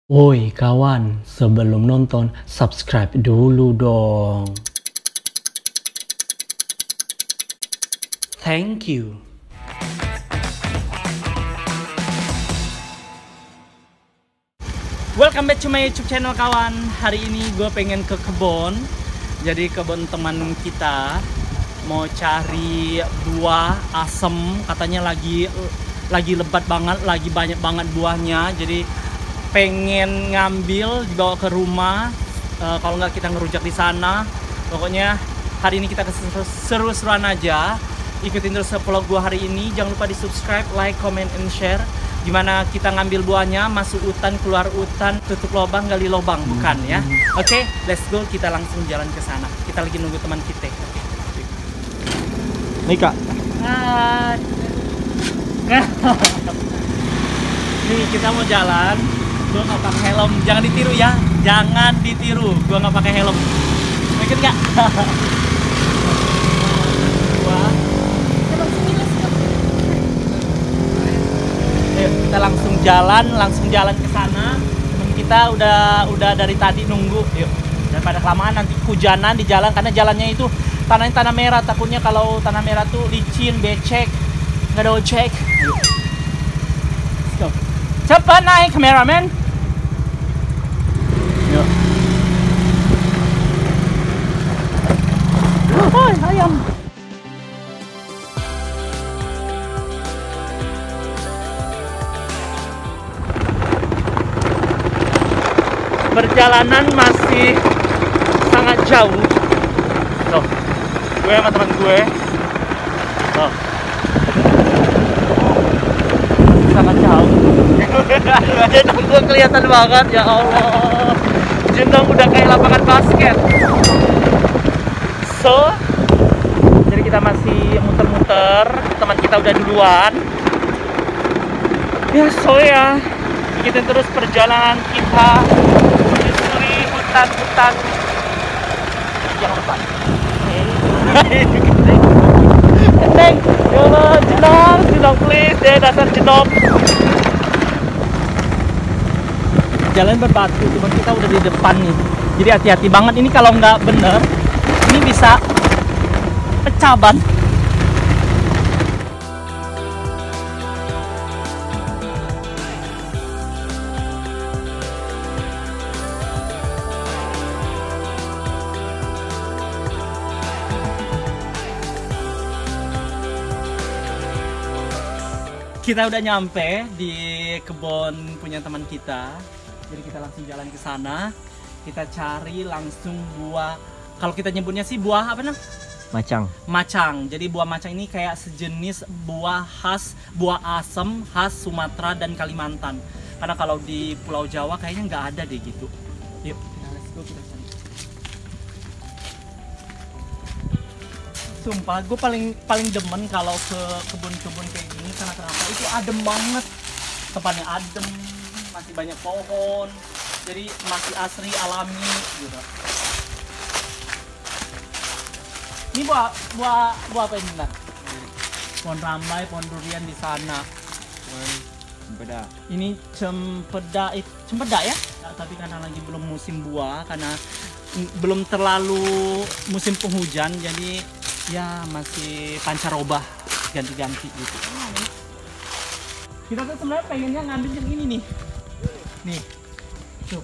Woi kawan, sebelum nonton, subscribe dulu dong. Thank you. Welcome back to my YouTube channel kawan. Hari ini gue pengen ke kebun. Jadi kebun teman kita mau cari buah asem. Katanya lagi lebat banget, lagi banyak banget buahnya. Jadi pengen ngambil dibawa ke rumah. Kalau nggak kita ngerujak di sana. Pokoknya hari ini kita seru-seruan aja. Ikutin terus vlog gua hari ini. Jangan lupa di subscribe, like, comment, and share. Gimana kita ngambil buahnya, masuk hutan, keluar hutan, tutup lubang, gali lubang, bukan ya? Oke, let's go. Kita langsung jalan ke sana. Kita lagi nunggu teman kita. Nih kak. Hai. Nih kita mau jalan. Gua nggak pakai helm. Jangan ditiru ya. Jangan ditiru. Gua nggak pakai helm. Ikut nggak? Kita langsung jalan ke sana. Temen kita udah dari tadi nunggu. Yuk. Daripada kelamaan nanti hujanan di jalan karena jalannya itu tanahnya tanah merah. Takutnya kalau tanah merah tuh licin, becek, nggak ada ojek. Yuk. Let's go. Cepat naik kameramen. Yuk. Hai ayam. Perjalanan masih sangat jauh. Tuh, gue sama teman gue. Tuh. Sangat jauh. Jenong gue kelihatan banget, ya Allah. Jenong udah kayak lapangan basket. So, jadi kita masih muter-muter. Teman kita udah duluan. Ya, so ya. Ikutin terus perjalanan kita menyusuri hutan-hutan yang lebat. Neng, ya Allah, jenong please deh, dasar jenong. Jalan berbatu, cuman kita udah di depan nih. Jadi hati-hati banget, ini kalau nggak bener, ini bisa pecah ban. Kita udah nyampe di kebun punya teman kita. Jadi kita langsung jalan ke sana. Kita cari langsung buah. Kalau kita nyebutnya sih buah apa namanya? Macang. Macang. Jadi buah macang ini kayak sejenis buah asem khas Sumatera dan Kalimantan. Karena kalau di Pulau Jawa kayaknya nggak ada deh gitu. Yuk, let's go kita cari. Sumpah, gue paling demen kalau ke kebun-kebun kayak gini karena kenapa? Itu adem banget, tempatnya adem, masih banyak pohon, jadi masih asri alami gitu. Ini buah apa ini Nat? Pohon rambai, pohon durian di sana. Cempeda. Ini cempeda ya? Nah, tapi karena lagi belum musim buah, karena belum terlalu musim penghujan, jadi ya masih pancaroba ganti-ganti gitu. Kita tuh sebenarnya pengennya ngambil yang ini nih. Nih. Tuh.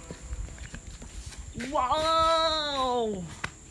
Wow.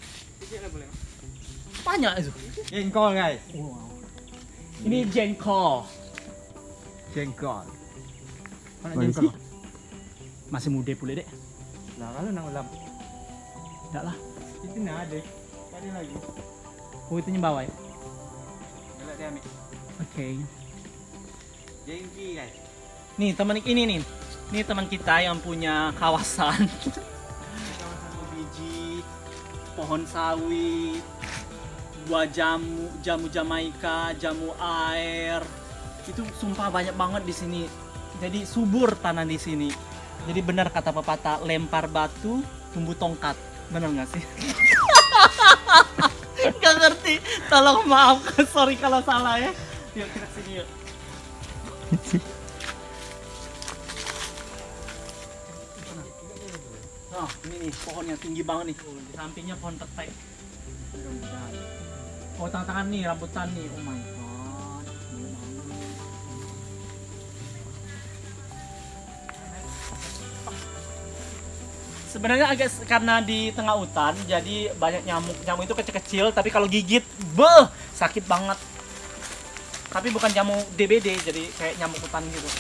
Banyak itu. Jengkol guys. Wow. Ini jengkol. Jengkol. Mana jengkol? Masih muda pula dek. Nah kalau nang ulam. Enggak lah. Itu nah ada. Tadi lagi. Oh itu bawah ya? Galak dia ambil. Oke. Jengki guys. Nih teman ini nih. Ini teman kita yang punya kawasan. Kawasan biji, Pohon sawit, buah jamu Jamaika, jamu air. Itu sumpah banyak banget di sini. Jadi subur tanah di sini. Jadi benar kata pepatah, lempar batu tumbuh tongkat. Benar nggak sih? Gak ngerti. Tolong maaf, sorry kalau salah ya. Yuk kita sini yuk. Nah, ini nih pohonnya tinggi banget nih. Di sampingnya pohon petai. Mudah-mudahan. Oh, tangan-tangan nih, rambutan nih. Oh my god. Gila banget. Sebenarnya agak karena di tengah hutan, jadi banyak nyamuk. Nyamuk itu kecil-kecil, tapi kalau gigit, sakit banget. Tapi bukan nyamuk DBD, jadi kayak nyamuk hutan gitu.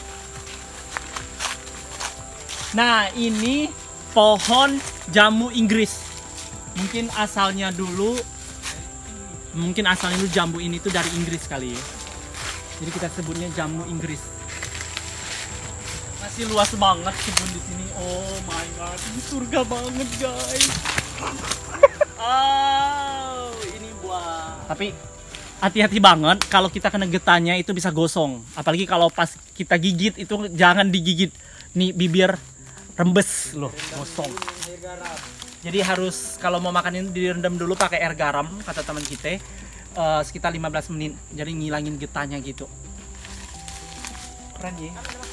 Nah, ini pohon jamu Inggris. Mungkin asalnya dulu jambu ini tuh dari Inggris kali ya. Jadi kita sebutnya jamu Inggris. Masih luas banget kebun di sini. Oh my god, ini surga banget guys. Oh, ini buah. Tapi hati-hati banget kalau kita kena getahnya itu bisa gosong. Apalagi kalau pas kita gigit itu jangan digigit. Nih bibir rembes loh, gosong. Jadi harus kalau mau makan ini direndam dulu pakai air garam kata teman kita. Sekitar 15 menit. Jadi ngilangin getahnya gitu. Keren ya.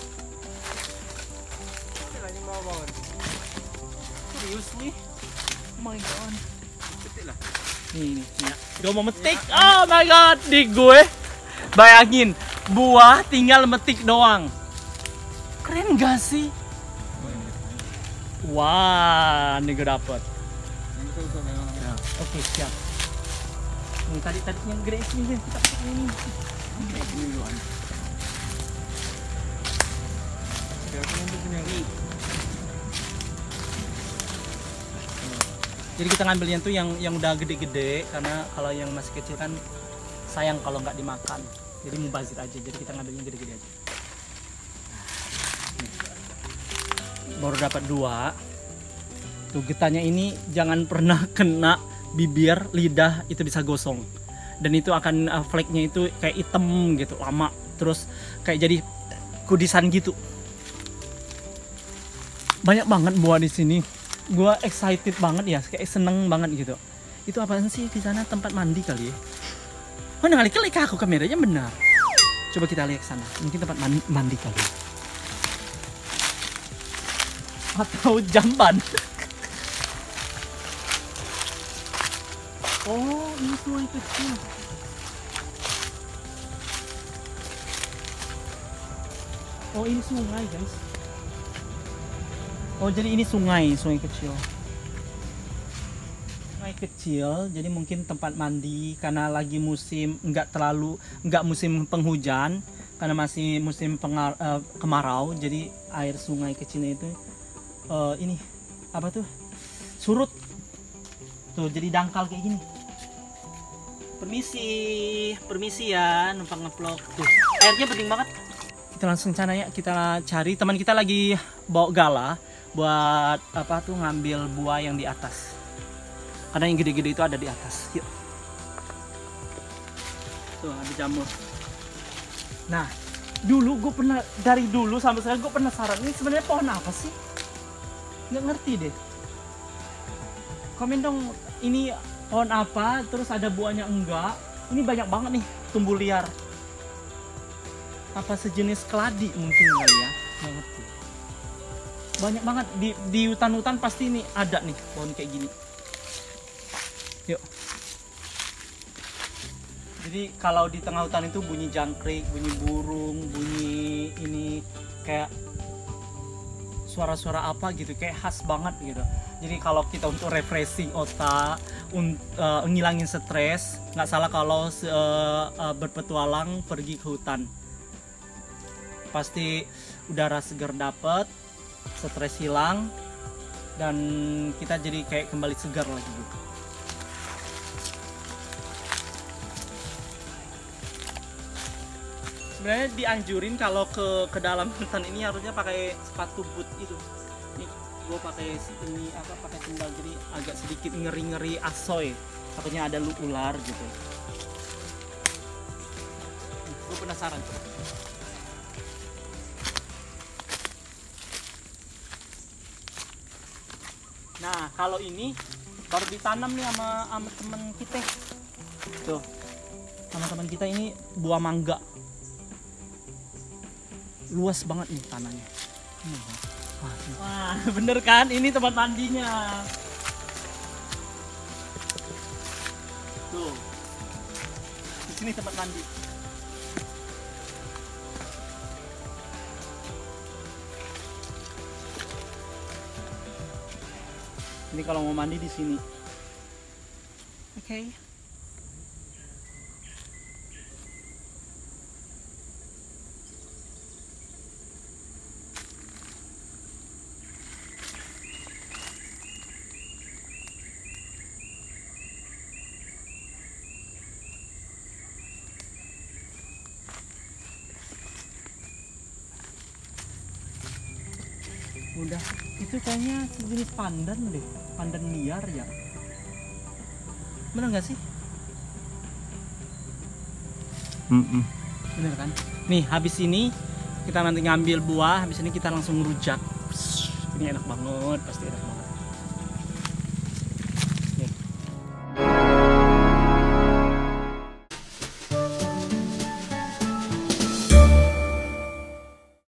Serius nih. Oh my god. Nih, ya. Gue mau metik. Oh my god, di gue. Bayangin, buah tinggal metik doang. Keren gak sih? Wah, ini gue dapet. Ya, oke, siap. Nih, tadi yang gede ini kita pakai ini. Ini duluan. Jadi kita ngambilnya tuh yang udah gede-gede, karena kalau yang masih kecil kan sayang kalau nggak dimakan. Jadi mubazir aja. Jadi kita ngambilnya gede-gede aja. Baru dapat 2. Tuh getahnya ini jangan pernah kena bibir, lidah, itu bisa gosong. Dan itu akan flake-nya itu kayak hitam gitu, lama. Terus kayak jadi kudisan gitu. Banyak banget buah di sini. Gua excited banget ya, kayak seneng banget gitu. Itu apaan sih di sana, tempat mandi kali ya? Oh, kali aku kameranya benar. Coba kita lihat ke sana. Mungkin tempat mandi kali. Atau jamban. Oh, ini sungai kecil. Oh, ini sungai guys. Oh, jadi ini sungai kecil. Sungai kecil, jadi mungkin tempat mandi karena lagi musim nggak musim penghujan, karena masih musim kemarau, jadi air sungai kecilnya itu ini apa tuh? Surut. Tuh, jadi dangkal kayak gini. Permisi ya, numpang ngevlog. Tuh, airnya penting banget. Kita langsung sana ya, kita cari. Teman kita lagi bawa gala buat apa tuh, ngambil buah yang di atas. Karena yang gede-gede itu ada di atas. Yuk. Tuh, ada jamur. Nah, dari dulu sampai sekarang gue penasaran, ini sebenarnya pohon apa sih? Nggak ngerti deh. Komen dong, ini pohon apa, terus ada buahnya enggak. Ini banyak banget nih tumbuh liar. Apa sejenis keladi mungkin kali ya, nggak ngerti. Banyak banget di hutan-hutan pasti ini ada nih pohon kayak gini. Yuk. Jadi kalau di tengah hutan itu bunyi jangkrik, bunyi burung, bunyi ini kayak suara-suara apa gitu, kayak khas banget gitu. Jadi kalau kita untuk refreshing otak, ngilangin stres, nggak salah kalau berpetualang pergi ke hutan. Pasti udara segar dapet, stres hilang, dan kita jadi kayak kembali segar lagi gitu. Sebenarnya dianjurin kalau ke dalam hutan ini harusnya pakai sepatu boot itu. Nih, gue pakai ini pakai sendal, jadi agak sedikit ngeri asoy. Takutnya ada ular gitu. Gue penasaran. Nah, kalau ini baru ditanam nih sama teman kita. Tuh, sama teman kita ini buah mangga. Luas banget nih tanahnya. Wah, bener kan? Ini tempat mandinya. Tuh. Di sini tempat mandi. Ini kalau mau mandi di sini. Oke. Udah, itu kayaknya sejenis pandan deh, pandan liar ya. Bener nggak sih? Bener kan? Nih, habis ini kita nanti ngambil buah, habis ini kita langsung rujak. Ini enak banget, pasti enak banget.